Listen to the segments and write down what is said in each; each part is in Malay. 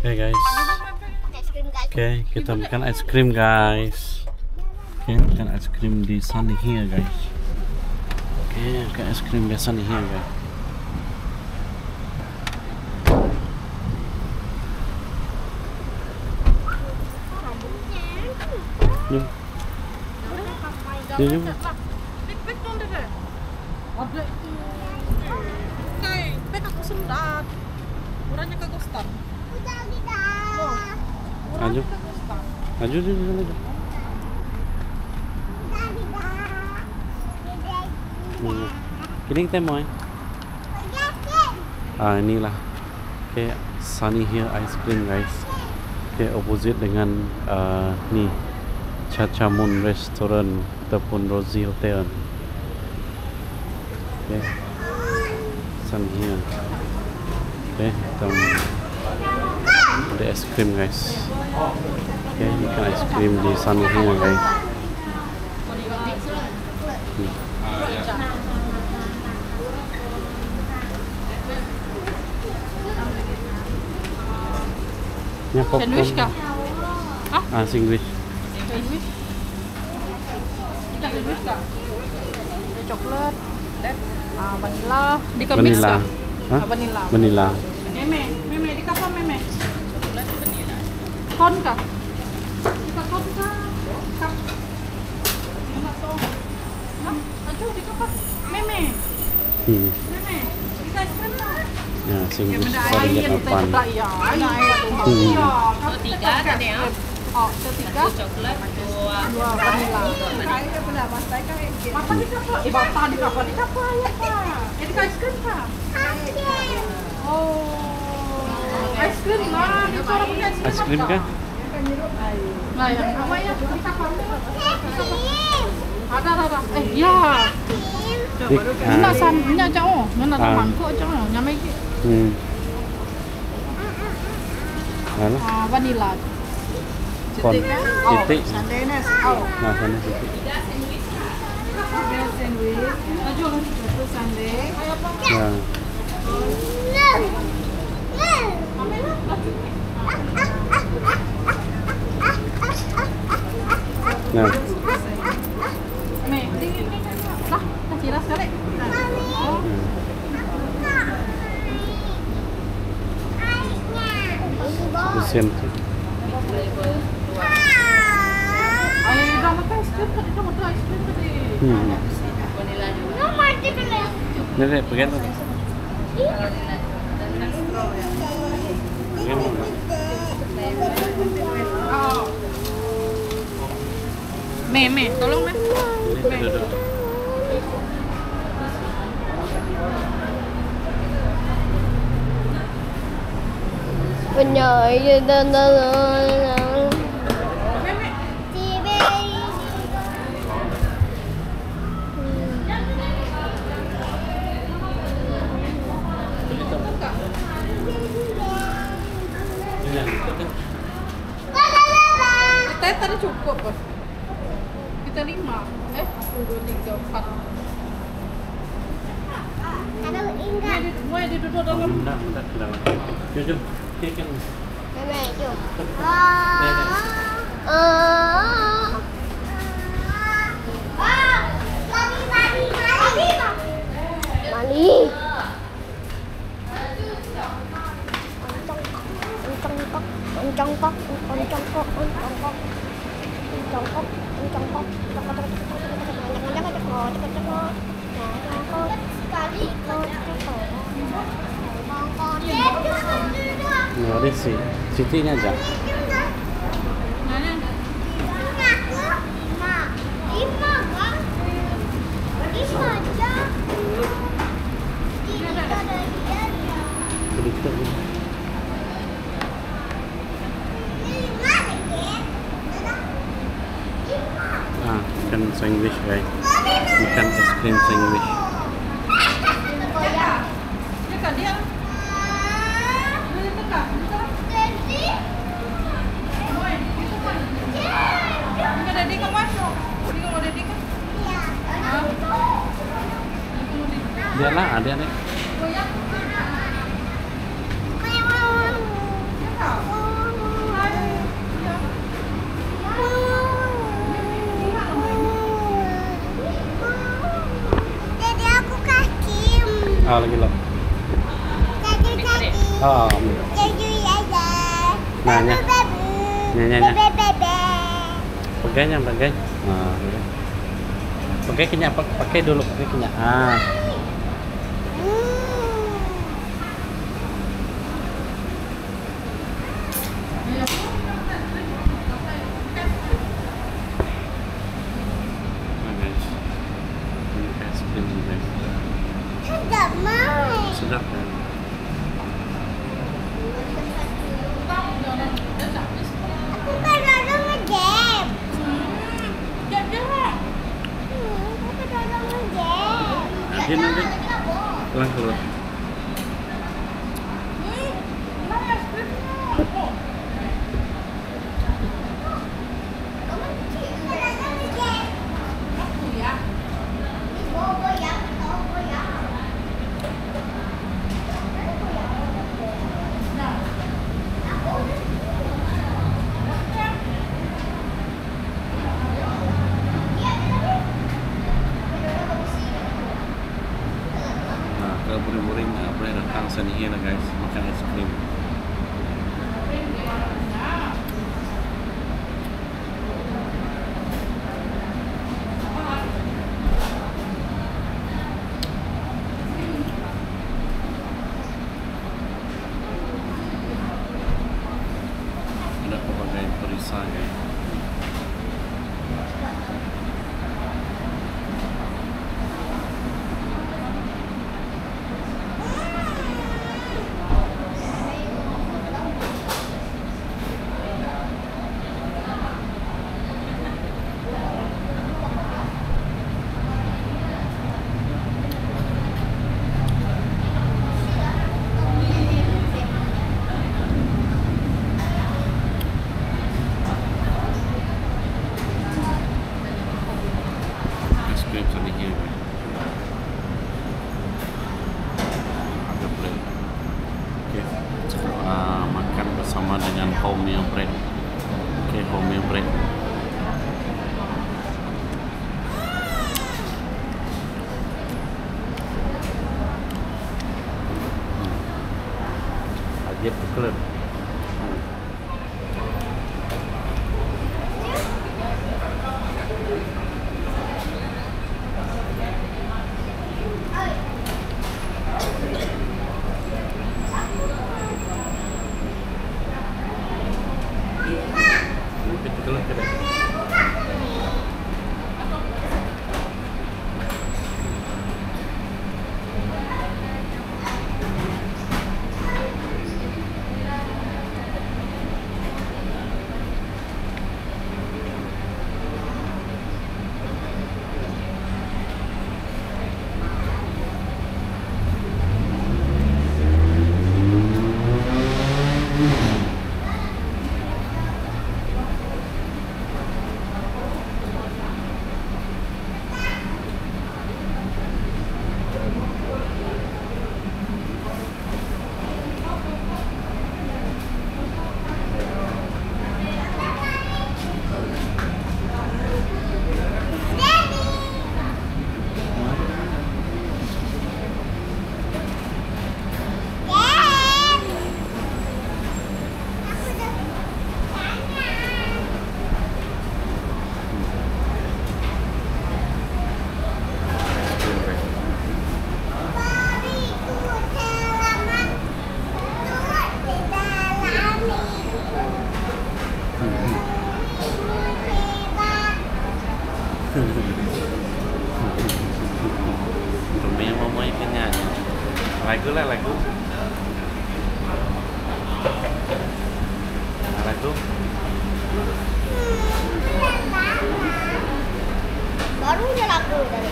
Oke guys. Oke, kita makan es krim guys. Oke, makan es krim di Sunny Hill guys. Oke, makan es krim di Sunny Hill guys. Jom. Jom. Maju. Maju. Kini kita mau inilah kayak Sunny Hill Ice Cream guys. Kayak opposite dengan ni Chachamun Restaurant ataupun Rosie Hotel. Okay. Sunny Hill. Okay, kita ada es krim guys. Okay, makan es krim di Sunny Hill guys. Sandwich kah? Sandwich. Sandwich? Kita sandwich kah? Ada coklat, vanilla, dika mix kah? Vanilla. Vanilla. Meme, dika apa meme? Coklat vanilla. Kon kah? Dika kon kah? Kah? Enak toh. Aduh, dika apa? Meme. Meme, dika es krim lah. Ya, sandwich varian apaan? Iya, ada air tuh. Iya, tiga tadi ya. Oh, tiga coklat, dua vanilla. Airnya benar, Mas. Apa di kapal? Bapak di kapal ya, Pak. Ini es krim, Pak. Oh. Es krim lah, itu orang punya es krim. Es krim kah? Nah, yang apa ya? Di kapal. Ada. Ya. Ini sannya jauh, mana ada mangkuk jauh, nyamai. Mana? Vanilla. Titik. Sandenes. Nah, sana titik. Tiga sandwich. Satu sundae. Ya. Nah. Lah, kasih ras kali. Mesin. Ayo, dah makan es krim tadi, dah makan es krim tadi. Vanilla juga. Nenek, pegang tu. Me, tolong me. Duduk. Penyai dan Kita tadi cukup, Bos. Kita 5. 1, 2, 3, 4. Mau duduk dalam. Enggak ke dalam. Jom. Kan. Meme, jom. Mali. Nah, di Siti ini aja. Makan sandwich guys. Makan es krim sandwich. Dia lah, ada nih. Oh. Nah, nya. Nya. Pegangnya, pegang. Nah, pakai kenyak, pakai dulu, pakai kenyak. Ah. Sedap kan? Nanti pulang keluar. Muring-muring boleh datang sini lah guys, makan es krim. Ada pelbagai perisai guys. Makan bersama dengan wholemeal bread. Oke, wholemeal bread. Aja pukul. Rumahnya mau ikannya lagu lah lagu baru aja lagu tadi.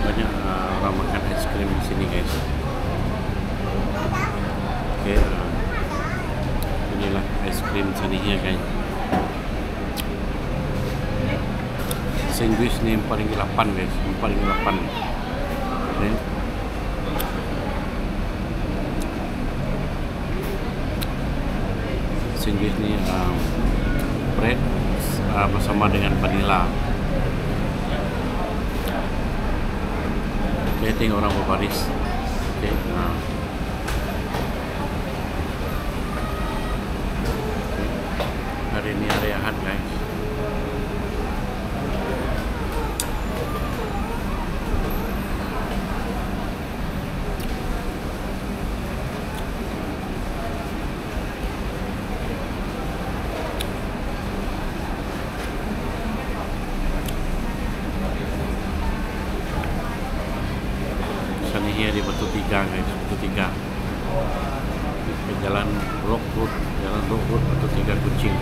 banyak orang makan es krim di sini guys. Oke, inilah es krim Sanihia guys. Sandwich ni yang paling 8 guys, yang paling 8. Okay. Sandwich ni bread bersama dengan vanilla. Okay, tengok orang berbaris. Okay, hari ini hari Ahad guys. Sanihia di Batu Tiga guys, Batu Tiga. Jalan Rockwood, Batu Tiga Kucing.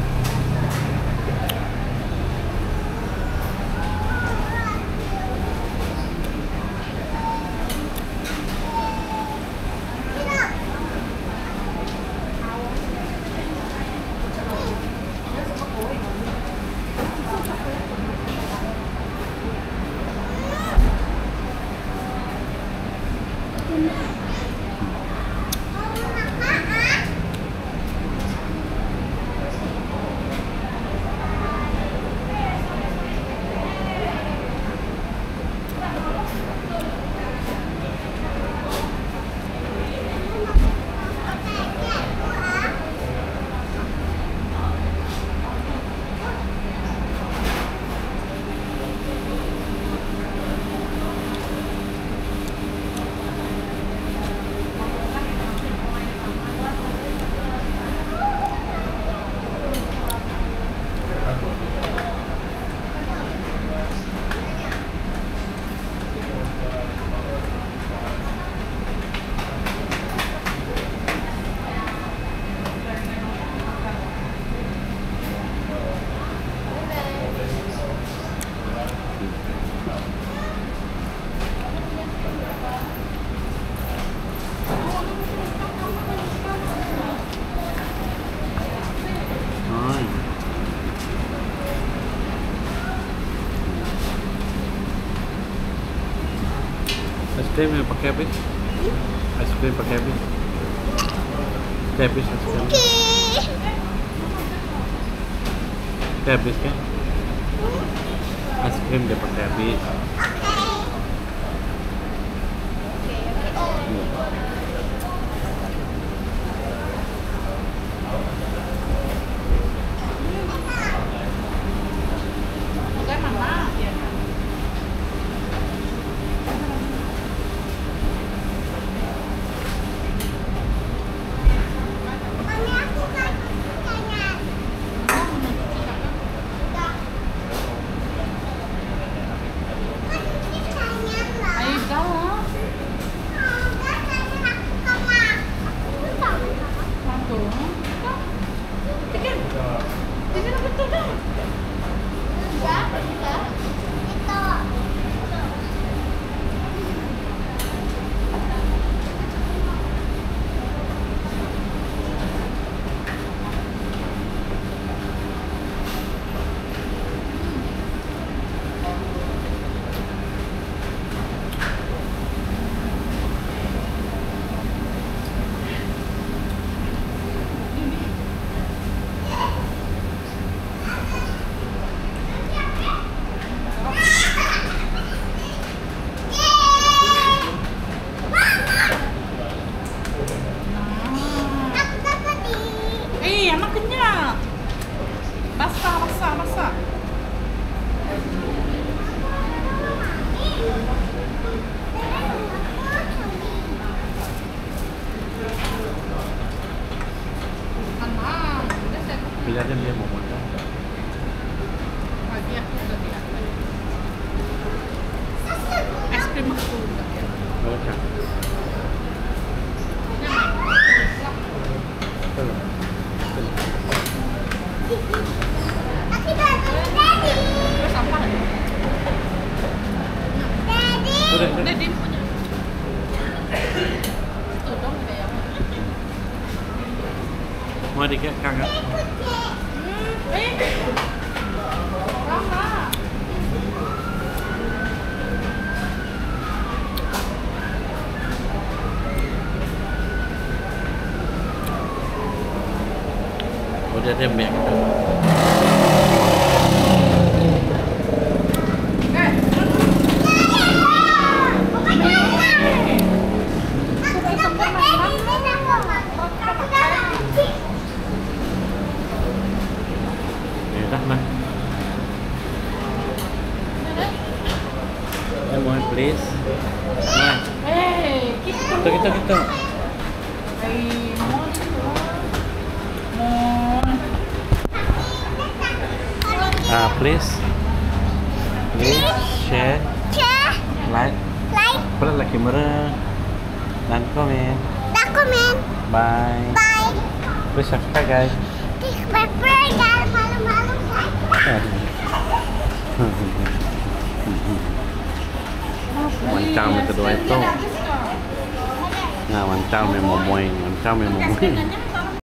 Es krim yang pakai habis? Es krim pakai habis? Pakai habis es krim? Pakai habis kan? Es krim dia pakai habis. Udah. Udah Din punya. Tuh dong kayak. Mau dikit kakak. Rama. Udah deh banyak. Ya dah nah. Mohon please. Nah, Gitu. kita. Please share, like, press like camera, dan komen. Bye. Please subscribe guys. Mancang kedua itu. Nah, mancang memomoy.